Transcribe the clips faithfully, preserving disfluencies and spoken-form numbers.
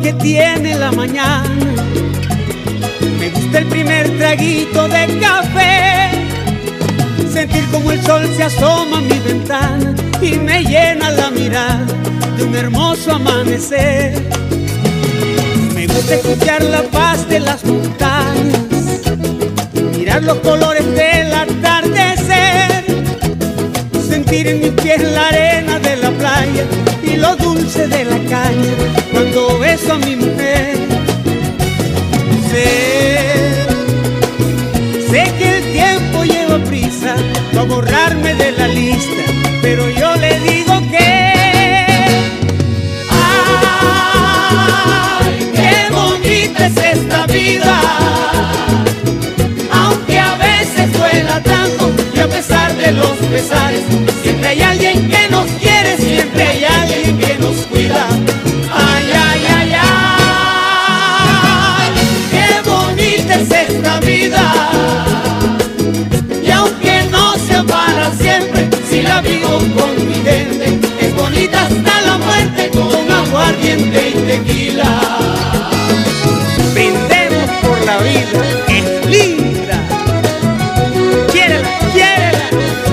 que tiene la mañana. Me gusta el primer traguito de café, sentir como el sol se asoma a mi ventana y me llena la mirada de un hermoso amanecer. Me gusta escuchar la paz de las montañas, mirar los colores del atardecer, sentir en mis pies la arena de la playa y lo dulce de la caña cuando beso a mi mujer. Sé, sé que el tiempo lleva prisa para borrarme de la lista, pero yo le digo que ¡ay, qué bonita es esta vida! Aunque a veces duela tanto y a pesar de los pesares, siempre hay alguien que nos quiere, siempre hay alguien que nos cuida. ¡Ay, ay, ay, ay! ¡Qué bonita es esta vida! Y aunque no sea para siempre, si la vivo con mi gente, es bonita hasta la muerte con aguardiente y tequila. Brindemos por la vida, es linda. Quiérela, quiérela.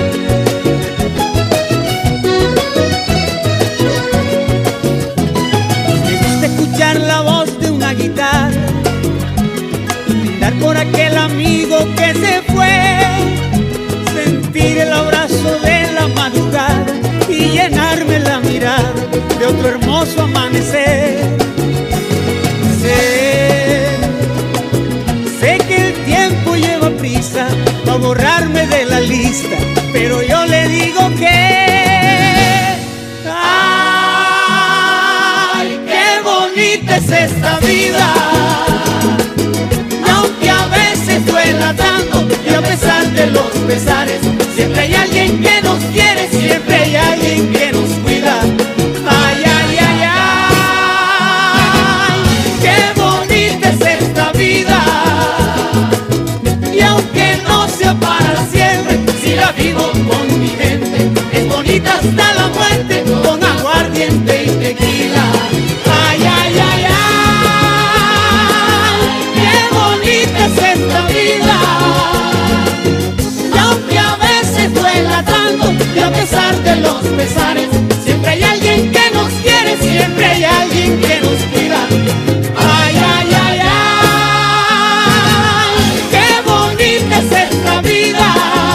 Me gusta escuchar la voz de una guitarra, brindar por aquel amigo que se fue, sentir el abrazo de la madrugada y llenarme la mirada de otro hermoso amanecer. Sé, sé que el tiempo lleva prisa para borrarme de la lista, pero yo le digo que ¡ay, qué bonita es esta vida! Y aunque a veces duela tanto y a pesar de los pesares, siempre hay alguien que nos quiere, siempre hay alguien que nos cuida. ¡Ay, ay, ay, ay! ¡Qué bonita es esta vida! Y aunque no sea para siempre, si la vivo con mi gente, es bonita hasta la muerte con aguardiente y tequila. ¡Ay, ay, ay, ay! ¡Qué bonita es esta vida! Y aunque a veces duela tanto y a pesar de los pesares, siempre hay alguien que nos quiere, siempre hay alguien que nos cuida. ¡Ay, ay, ay, ay! ¡Qué bonita es esta vida!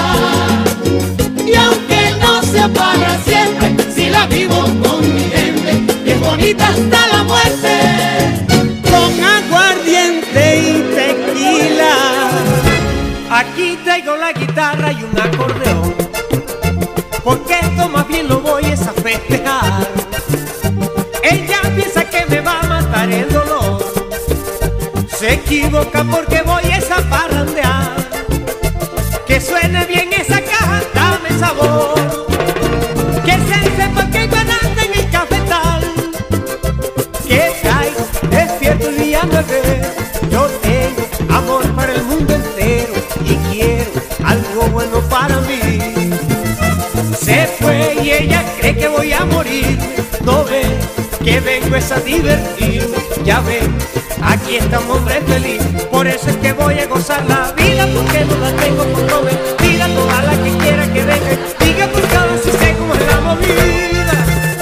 Y aunque no sea para siempre, si la vivo con mi gente, es bonita hasta la muerte con aguardiente y tequila. Aquí traigo la guitarra y un acordeón, porque esto más bien lo voy es a festejar. Ella piensa que me va a matar el dolor, se equivoca porque voy es a parrandear. Que suene bien esa caja, dame sabor, que se sepa que hay banana en el cafetal, que caigo despierto el día nueve. Yo tengo amor para el mundo entero y quiero algo bueno para mí. Se fue y ella cree que voy a morir, no ve que vengo es a divertirme. Ya ven, aquí estamos hombre feliz, por eso es que voy a gozar la vida, porque no la tengo comprometida. Toda la que quiera que venga, diga por cada si sé cómo es la movida.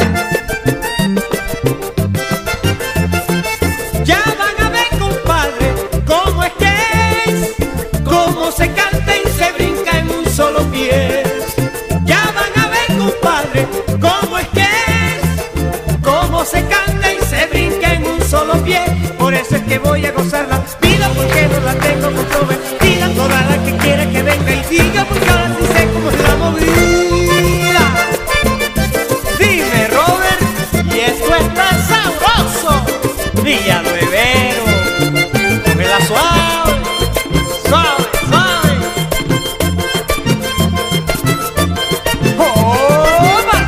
Ya van a ver, compadre, cómo es que es, cómo se canta y se brinca en un solo pie. Ya van a ver, compadre, cómo es que es, cómo se canta y se brinca en un solo pie. Por eso es que voy a gozar la vida, porque no la tengo comprometida. Toda la que quiera que venga y diga, porque ahora sí sé cómo es la movida. Dime, Robert, y esto está sabroso. Villanuevero, cógela suave, suave, suave. ¡Opa!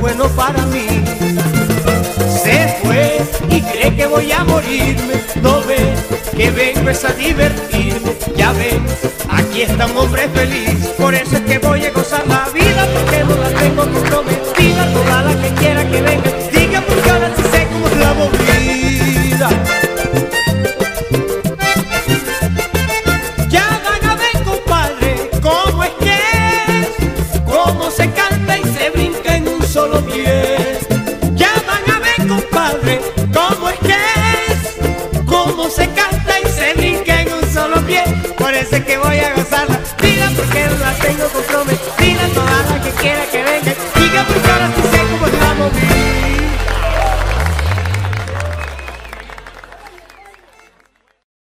bueno para mí. Se fue y cree que voy a morirme, no ve que vengo es a divertirme. Ya ve, aquí está un hombre feliz, por eso es que voy a gozar la vida, porque no la tengo comprometida. Toda la que quiera que venga, diga porque ahora sí sé cómo es la movida. Ya van a ver, compadre, cómo es que es, cómo se canta y se brinca en un solo pie.